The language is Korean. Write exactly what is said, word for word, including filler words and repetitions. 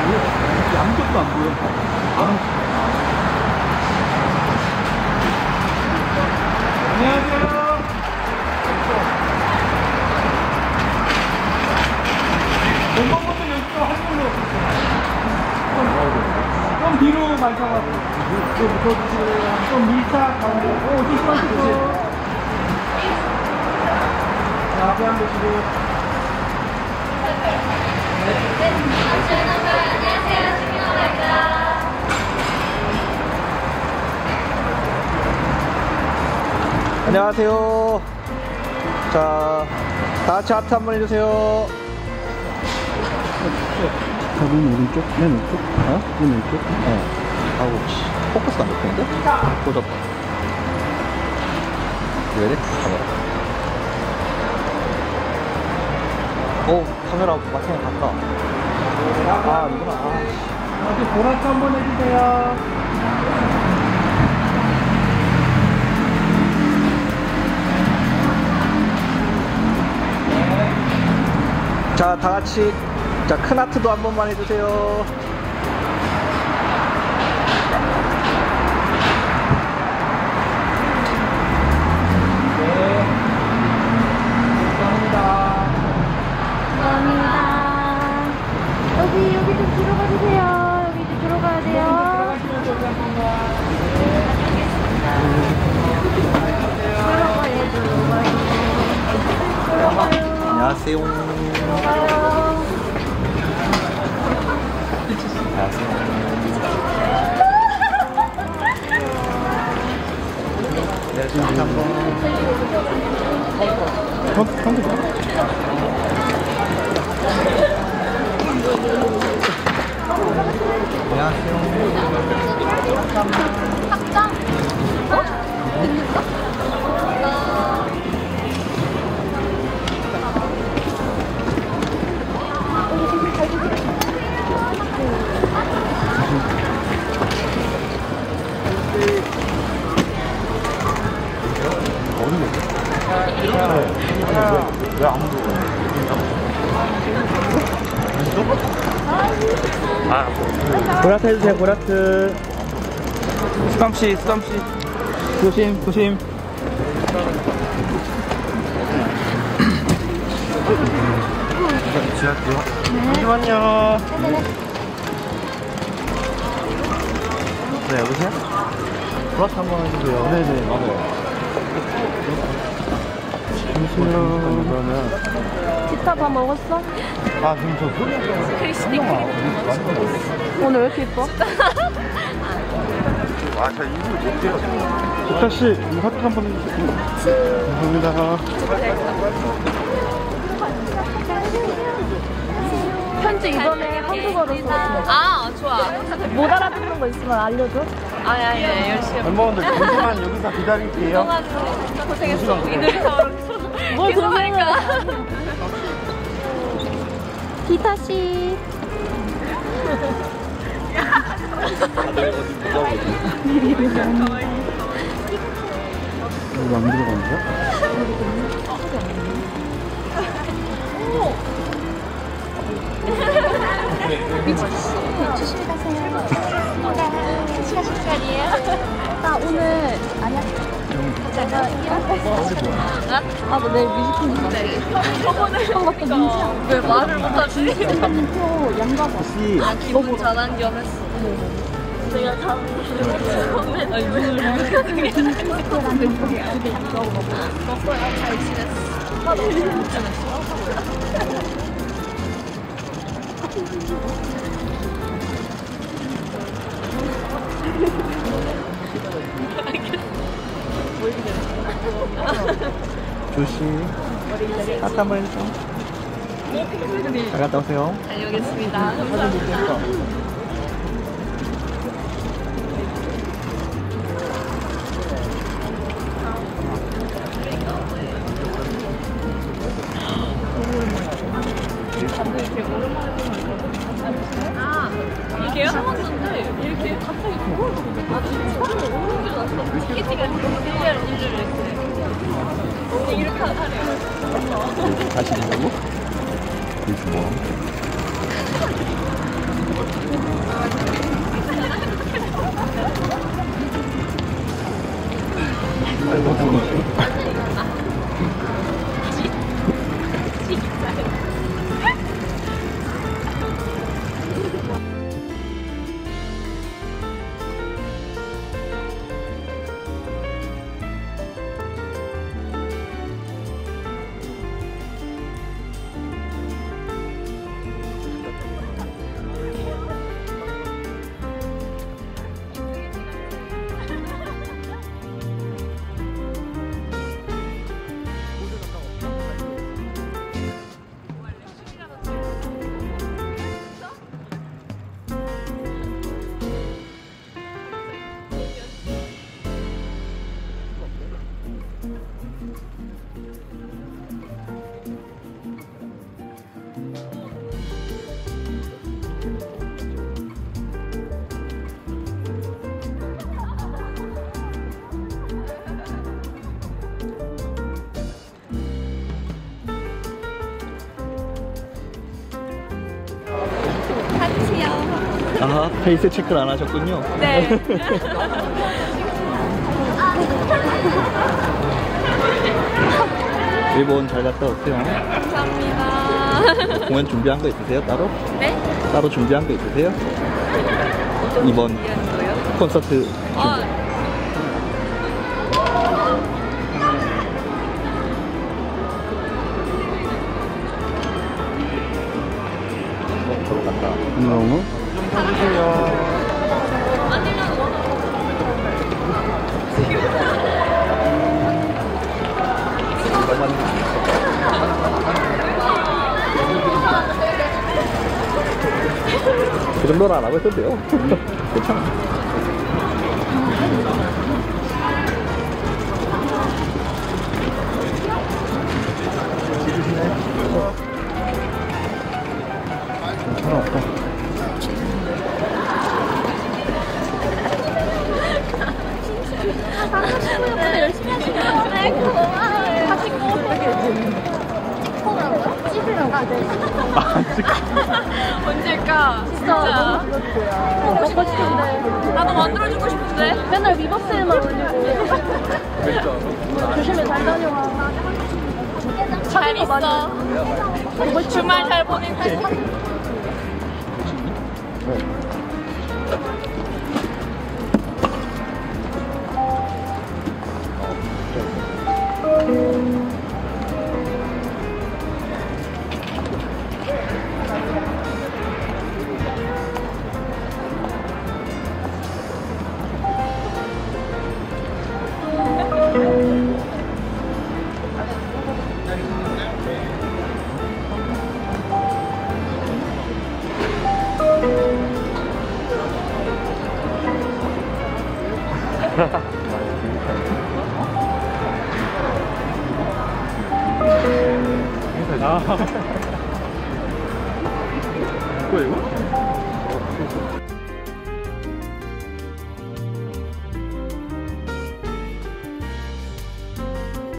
양쪽도 안 보여. 안녕하세요. 원방부터 여기서 할 걸로 좀 뒤로 가셔가지고 좀 붙어주시고요. 좀 밀착 가운데. 오, 조심만 조심. 자, 앞에 한 번 보시고. 안녕하세요. 자, 다 같이 하트 한번 해주세요. 저분 오른쪽? 맨 왼쪽? 어? 맨 왼쪽? 네. 아우, 씨. 포커스가 안 잡히는데? 꽂았다. 왜 이래? 카메라. 오, 카메라 마찬가지 갔다. 아, 이구나. 아. 여기 보라트 한번 해주세요. 자, 다 같이. 자, 큰 하트도 한 번만 해주세요. 여기 여기 좀 들어가 주세요. 여기 좀 들어가야 돼요. 들어가요, 들어가요. 들어가요. 안녕하세요. 들어가요. 안녕하세요. 네, 한 번. 형, 형도 봐. 안녕하세요. 확장? 어? 됐는가? 왜 아무도 아, 보라트 해주세요. 보라트. 수감씨, 수감씨. 조심, 조심. 지할게요. 잠시만요. 네, 여보세요? 보라트 한번 해주세요. 네네, 맞아요. 잠시만요. 그러면. 기타 다 먹었어? 아, 지금 저 소리 크리스티 오늘 왜 이렇게 예뻐? 아, 저 이거 못해요. 기타씨, 이거 하트 한번 해주세요. 감사합니다. 편지 이번에 한국어로 써. 아, 좋아. 못 알아듣는 거 있으면 알려줘. 아니, 아니, 아니, 열심히. 멤버분들 잠시만 여기서 기다릴게요. 고생했어. 이 놀이터로. 뭘 계속 하니까. 기타씨. 이거 안 들어가는 거야? 조심히 가세요. 시간 식사리에요? 나 오늘 아니야. 내가 아, 너 내일 뮤지컬 네. 저번에 맞다 민지야. 왜 말을 못하지? 표 양가봐. 아, 기분 전환 겸 했어. 내가 다 아니, 무슨 먹고야 잘 지냈어. 아, 너무 잘 지냈어. 조심. 하트 한번 해주세요. 잘 갔다 오세요. 다녀오겠습니다. 감사합니다. 아, 이게요? 참았는데 이렇게 갑자기 그걸 아 진짜 너무 힘들었어. 스케치가 일렬 일렬 이렇게 이렇게 하래요. 다시 한다고? 이거 뭐? 아, 페이스 체크를 안 하셨군요. 네. 일본 잘 갔다 오세요. 감사합니다. 공연 준비한 거 있으세요? 따로? 네? 따로 준비한 거 있으세요? 이번 미안해요. 콘서트 아, 들어간다. 너무? 아니면 뭐 그 정도는 안 하고 있어도 돼요. 괜찮아. 하나 없다. 오늘 열심히 하시는 네, 고마워요. 같이 언제일까? 진짜 먹고 싶은데 나도 만들어주고 싶은데 맨날 위버스에만 올리고 조심히 잘 다녀와. 잘 있어. 주말 잘 보내고. 아. 이거 이거?